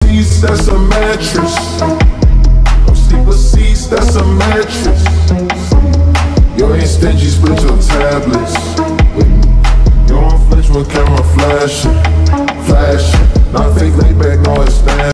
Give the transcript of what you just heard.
seats, that's a mattress. No sleepless seats, that's a mattress. You ain't stingy, split your tablets with me. You don't flinch when camera flashing, flashing. Not fake laid back, no, it's stand.